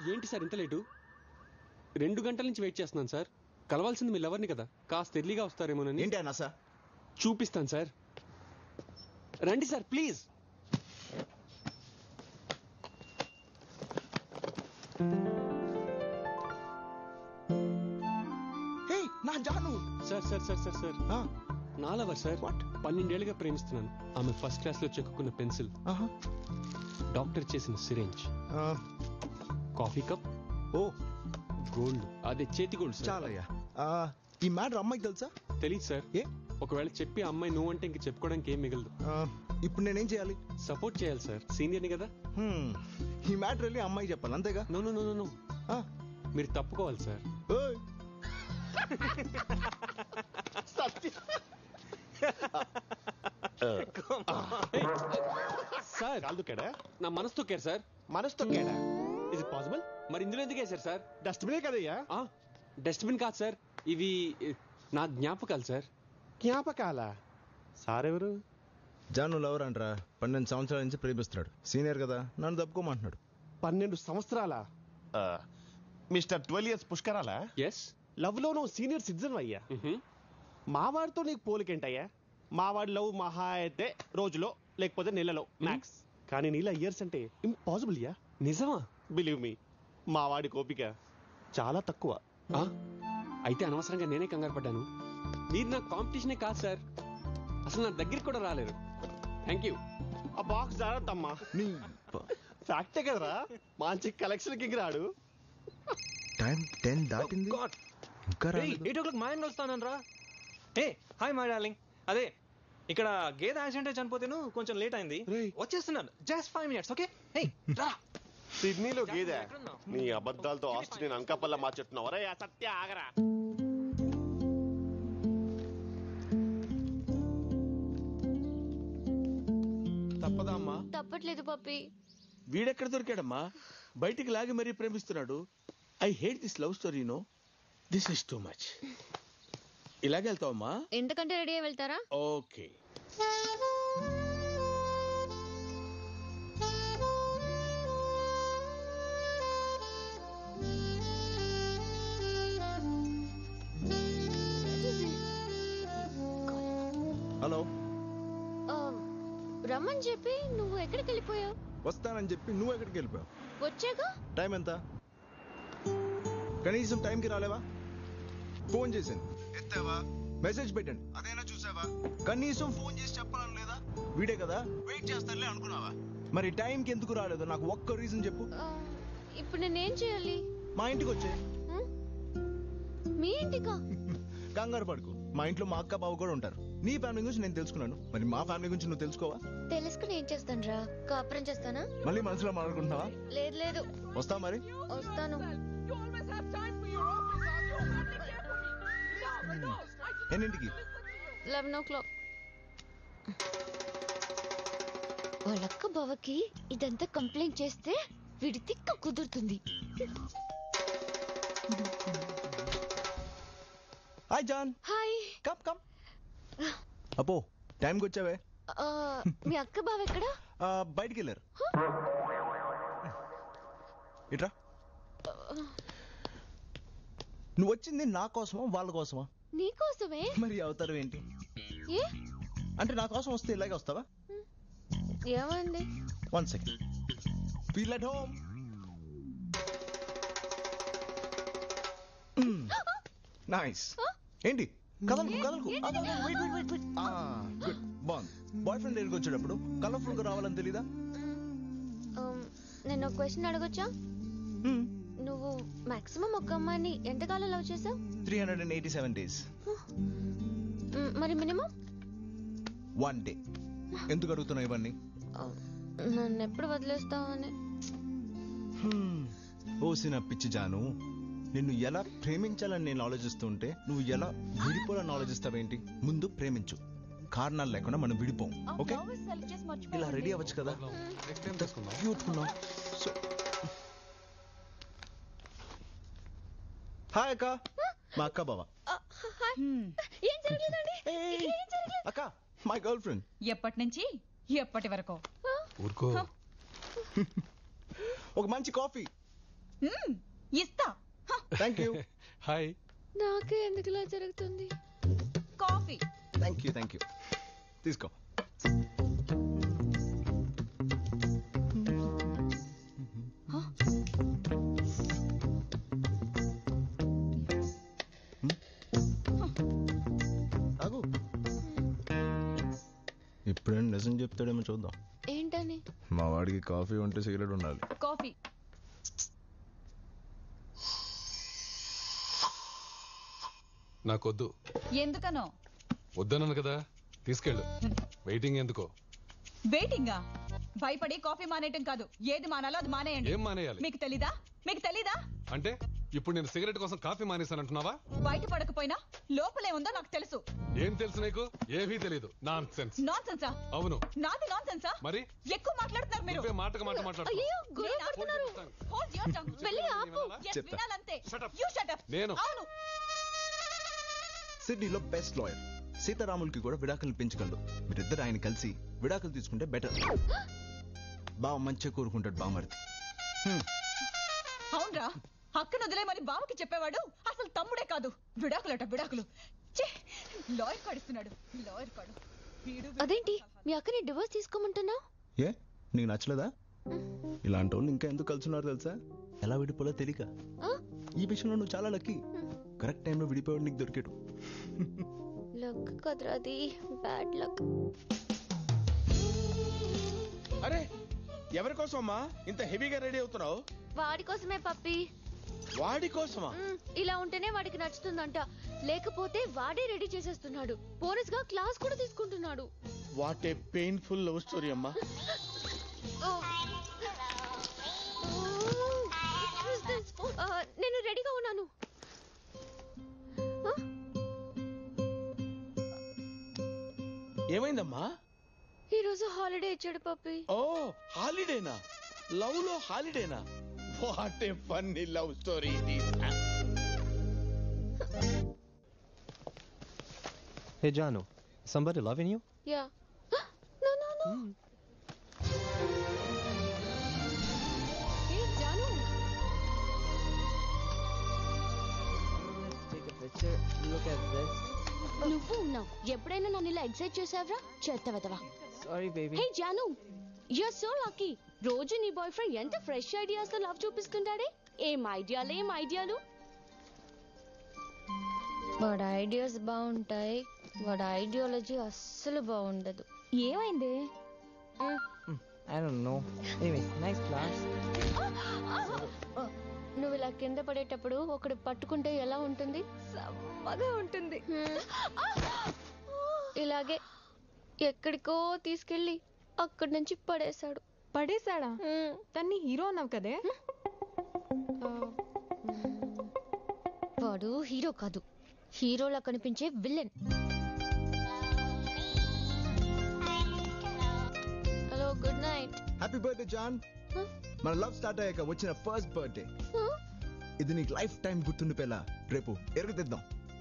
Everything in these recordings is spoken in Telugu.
ఏంటి సార్ ఇంత లేటు? 2 గంటల నుంచి వెయిట్ చేస్తున్నాను సార్. కలవాల్సింది మీ లవర్ని కదా, కాస్త ఎర్లీగా వస్తారేమోనని. ఏంటి అన్న సార్? చూపిస్తాను సార్, రండి సార్ ప్లీజ్. నా Janu. Sir sir sir sir sir నా లవర్ సార్. 12 ఏళ్ళుగా ప్రేమిస్తున్నాను. ఆమె ఫస్ట్ క్లాస్ లో చెక్కున్న పెన్సిల్, డాక్టర్ చేసిన సిరేంజ్, కాఫీ కప్, ఓ గోల్డ్, అదే చేతి గోల్డ్ సార్. చాలయ్యా. ఈ మ్యాటర్ అమ్మాయికి తెలుసా? తెలీదు సార్. ఏ ఒకవేళ చెప్పి ఆ అమ్మాయి నువ్వు అంటే ఇంక చెప్పుకోవడానికి ఏం మిగలదు. ఇప్పుడు నేనేం చేయాలి? సపోర్ట్ చేయాలి సార్, సీనియర్ని కదా. ఈ మ్యాటర్ వెళ్ళి అమ్మాయి చెప్పాలి అంతేగా? నో నో నో నో, మీరు తప్పుకోవాలి సార్. సార్ కాలు తొక్కాడా? నా మనసు తొక్కారు సార్. మనసు తొక్కాడా? Is it possible? మరి ఇందులో ఎందుకు వేశారు సార్? డస్ట్బినే కదయ్యా. డస్ట్బిన్ కాదు సార్, ఇవి నా జ్ఞాపకాలు సార్. జ్ఞాపకాల? సార్ ఎవరు? జాను లవర్ అంటారా, 12 సంవత్సరాల నుంచి ప్రేమిస్తున్నాడు. సీనియర్ కదా, నన్ను తప్పుకోమంటున్నాడు. 12 సంవత్సరాల? మిస్టర్ 12 years పుష్కరాలా? ఎస్. లవ్ లో నువ్వు సీనియర్ సిటిజన్ అయ్యా. మావాడితో నీకు పోలికేంటయ్యా? మావాడి లవ్ మహా అయితే రోజులో లేకపోతే నెలలో మ్యాక్స్. కానీ నీలా ఇయర్స్ అంటే ఇంపాసిబుల్ యా. నిజమా? బిలీవ్ మీ, మావాడి కోపిక చాలా తక్కువ. అయితే అనవసరంగా నేనే కంగారు పడ్డాను. మీరు నా కాంపిటీషనే కాదు సార్, అసలు నా దగ్గరికి కూడా రాలేరు. Thank you. ఆ బాక్స్ జాగ్రత్తమ్మా. ఫ్యాక్టే కదరా, మంచి కలెక్షన్ కి రాడు. టైం 10 దాటింది, ఇంకా 8 o'clock మా ఇంట్లో వస్తానరా. ఏ హాయ్ మై డార్లింగ్. అదే ఇక్కడ గేదె యాక్సిడెంట్ చనిపోతేను కొంచెం లేట్ అయింది, వచ్చేస్తున్నాను. Just 5 minutes. ఓకే. సిడ్నీలో గేదె? నీ అబద్ధాలతో ఆస్తి నేను అంకపల్ల మార్చెట్టున్నావు. అరే సత్య ఆగరా. తప్పదా అమ్మా? తప్పట్లేదు పప్పి. వీడెక్కడ దొరికాడమ్మా? బయటికి లాగి మరీ ప్రేమిస్తున్నాడు. I hate this love story. No, this is too much. ఇలాగే వెళ్తావమ్మా? ఎంతకంటే రెడీ అయి వెళ్తారా? ఓకే. హలో. రమ్మని చెప్పి నువ్వు ఎక్కడికి వెళ్ళిపోయావు? వస్తానని చెప్పి నువ్వు ఎక్కడికి వెళ్ళిపోయావు? వచ్చాగా. టైం ఎంత? కనీసం టైంకి రాలేవా? ఫోన్ చేశాను, ఎత్తావా? మెసేజ్ పెట్టండి, అదైనా చూసావా? కనీసం ఫోన్ చేసి చెప్పాలని లేదా? వీడే కదా, వెయిట్ చేస్తానులే అనుకున్నావా? మరి టైంకి ఎందుకు రాలేదు? నాకు ఒక్క రీజన్ చెప్పు. ఇప్పుడు నేనేం చేయాలి? మా ఇంటికి వచ్చే. మీ ఇంటికా? కంగారు పడుకు, మా ఇంట్లో మా అక్క బావ కూడా ఉంటారు. నీ ఫ్యామిలీ గురించి నేను తెలుసుకున్నాను, మరి మా ఫ్యామిలీ గురించి నువ్వు తెలుసుకోవా? తెలుసుకుని ఏం చేస్తాను రా? కాపురం చేస్తానా? మళ్ళీ మనసులో మాట్లాడుకుంటున్నావా? లేదు లేదు. వస్తావు మరి? వస్తాను. ఎన్నింటికి? 11 o'clock. వాళ్ళక్క బావకి ఇదంతా కంప్లైంట్ చేస్తే వీడి తిక్క కుదురుతుంది. Hi Jaan. Hi. Come come. అపో టైంకి వచ్చావే. మీ అక్క బావ ఎక్కడా? బయటికి వెళ్ళారు. ఇట్రా. నువ్వు వచ్చింది నా కోసమా వాళ్ళ కోసమా? నీ కోసమే. మరి అవతారం ఏంటి? ఏ అంటే నా కోసం వస్తే ఇలాగే వస్తావా? ఏమండి? 1 second. Feel at home. Nice. ఏంటి కదలకు కదలకు? గుడ్. బాగుంది. బాయ్ ఫ్రెండ్ దగ్గరికి వచ్చేటప్పుడు కలర్ఫుల్ గా రావాలని తెలీదా? నేను ఒక క్వశ్చన్ అడగొచ్చా? నువ్వు మాక్సిమం ఒక అమ్మాయిని ఎంతకాలం లవ్ చేసావు? 387 days. మరి మినిమం? 1 day. ఎందుకు అడుగుతున్నావు ఇవన్నీ? నన్ను ఎప్పుడు వదిలేస్తావని. ఓసిన పిచ్చి జాను, నిన్ను ఎలా ప్రేమించాలని నేను ఆలోచిస్తుంటే నువ్వు ఎలా విడిపోవాలని ఆలోచిస్తావేంటి? ముందు ప్రేమించు, కారణాలు లేకుండా మనం విడిపోం. ఓకే, ఇలా రెడీ అవ్వచ్చు కదా? హాయ్ అక్క, మా అక్క బావ. అక్క, మై గర్ల్ ఫ్రెండ్. ఎప్పటి నుంచి ఎప్పటి వరకు? ఊరుకో. ఒక మంచి కాఫీ. ఇస్తా. Thank you. హాయ్. నాకే ఎందుకు ఇలా జరుగుతుంది? కాఫీ. థ్యాంక్ యూ తీసుకో. ఆగు. ఇప్పుడేం నిజం చెప్తాడేమో చూద్దాం. ఏంటని? మా వాడికి కాఫీ ఉంటే సిగరెట్ ఉండాలి. కాఫీ. నాకొద్దు. ఎందుకనో? వద్దన్నాను కదా, తీసుకెళ్ళు. వెయిటింగ్ ఎందుకో? వెయిటింగా? భయపడి కాఫీ మానేయటం కాదు, ఏది మానాలో అది మానేయండి. ఏం మానేయాలి? మీకు తెలీదా? మీకు తెలీదా? అంటే ఇప్పుడు నేను సిగరెట్ కోసం కాఫీ మానేశానంటున్నావా? బయట పడకపోయినా లోపలే ఉందో నాకు తెలుసు. ఏం తెలుసు నీకు? ఏమీ తెలీదు. Nonsense. నాన్ సెన్సా? అవును. నాది నాన్ సెన్సా? మరి ఎక్కువ మాట్లాడుతున్నారు మీరు. నువ్వే మాటకు మాట మాట్లాడుతున్నావు. అయ్యో గొడవ పడుతున్నారు. Hold your tongue. వెళ్ళి ఆపు. Yes, చెప్తా. వినాలంతే. Shut up. You shut up. నేను. అవును. సిడ్నీలో బెస్ట్ లాయర్ సీతారాములకి కూడా విడాకులు పెంచగలడు. మీరిద్దరు ఆయన కలిసి విడాకులు తీసుకుంటే బెటర్. బావ మంచిగా కోరుకుంటాడు బామర్ది. అవునరా, అక్కను వదిలేమని బావకి చెప్పేవాడు అసలు తమ్ముడే కాదు. విడాకులట విడాకులు. లాయర్ కాడిస్తున్నాడు. లాయర్ కాడు. అదేంటి మీ అక్కని డివోర్స్ తీసుకోమంటున్నావు? ఏ నీకు నచ్చలేదా? ఇలాంటి వాళ్ళు ఇంకా ఎందుకు కలుసున్నారు తెలుసా? ఎలా విడిపోలో తెలియక. ఈ విషయంలో నువ్వు చాలా లక్కీ. కరెక్ట్ టైంలో విడిపోయాడు నీకు దొరికాడు. లక్ కదరా అది, బ్యాడ్ లక్. అరే ఎవరి కోసం అమ్మా ఇంత హెవీగా రెడీ అవుతున్నావు? వాడి కోసమే పప్పి. వాడి కోసమా? ఇలా ఉంటేనే వాడికి నచ్చుతుందంట, లేకపోతే వాడే రెడీ చేసేస్తున్నాడు. బోనస్ గా క్లాస్ కూడా తీసుకుంటున్నాడు. What a painful love story అమ్మా. నేను రెడీగా ఉన్నాను. ఏమైందమ్మా? ఈ రోజు హాలిడే ఇచ్చాడు పప్పి. ఓ హాలిడేనా? లవ్ లో హాలిడేనా? What a funny love story it is. Hey Janu, somebody loving you? Yeah. No. Hey Janu. Let's take a picture. Look at this. నువ్వు ఉన్నావు. ఎప్పుడైనా నన్ను ఇలా ఎక్సైట్ చేసావరా? చేస్తావా? Sorry, baby. Hey Janu, you are so lucky. రోజు నీ బాయ్ ఫ్రెండ్ ఎంత ఫ్రెష్ ఐడియాస్ తో లవ్ చూపిస్తుంటాడే. ఏం ఐడియాలు. వాడి ఐడియాస్ బాగుంటాయి, వాడి ఐడియాలజీ అస్సలు బాగుండదు. ఏమైంది? I don't know. Anyways, nice class. నువ్వు ఇలా కింద పడేటప్పుడు ఒకడు పట్టుకుంటే ఎలా ఉంటుంది? సమ్మగా ఉంటుంది. ఇలాగే ఎక్కడికో తీసుకెళ్ళి అక్కడి నుంచి పడేశాడు. పడేశాడా? తన్ని హీరో అన్నావు కదే. వాడు హీరో కాదు, హీరోలా కనిపించే villain. Hello, good night. Happy birthday Jaan. మన లవ్ స్టార్ట్ అయ్యాక వచ్చిన ఫస్ట్ బర్త్డే. ఇది నీకు లైఫ్ టైం గుర్తుండిపోయేలా రేపు ఎరుగుతిద్దాం.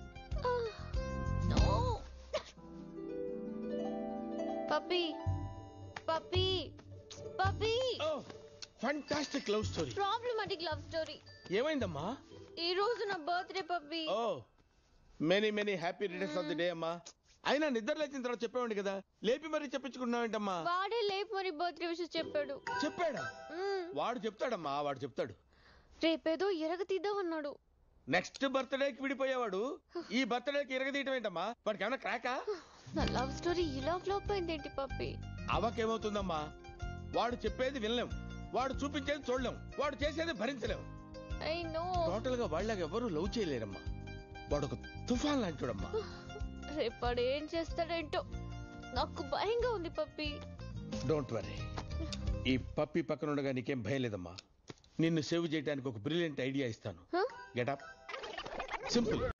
Puppy. Fantastic love story. Problematic love story. ఏమైందమ్మా? ఈ రోజు నా బర్త్డే పప్పీ. ఓ many happy returns of the day అమ్మా. అయినా నిద్ర లేచిన తర్వాత చెప్పేవాడి కదా, లేపి మరీ చెప్పించుకున్నావేంటమ్మా? వాడే లేపు మరి బర్త్డే విషయం చెప్పాడు. చెప్పాడా? వాడు చెప్తాడమ్మా, వాడు చెప్తాడు. రేపేదో ఎరగతీద్దాం అన్నాడు. నెక్స్ట్ బర్త్డేకి విడిపోయేవాడు ఈ బర్త్డేకి ఎరగదీయటం ఏంటమ్మా? వాడికి ఏమైనా క్రాకా? నా లవ్ స్టోరీ ఇలా ఫ్లాప్ అయిందేంటి పప్పీ? అవకేమవుతుందమ్మా? వాడు చెప్పేది వినలేం, వాడు చూపించేది చూడలేం, వాడు చేసేది భరించలేం. I know. టోటల్ గా వాళ్ళకి ఎవరు లవ్ చేయలేరమ్మా. వాడు ఒక తుఫాన్ లాంటివాడమ్మా. రేపాడు ఏం చేస్తాడేంటో నాకు భయంగా ఉంది పప్పీ. డోంట్ వరీ, ఈ పప్పి పక్కన ఉండగా నీకేం భయం లేదమ్మా. నిన్ను సేవ్ చేయడానికి ఒక బ్రిలియంట్ ఐడియా ఇస్తాను. Get up. సింపుల్.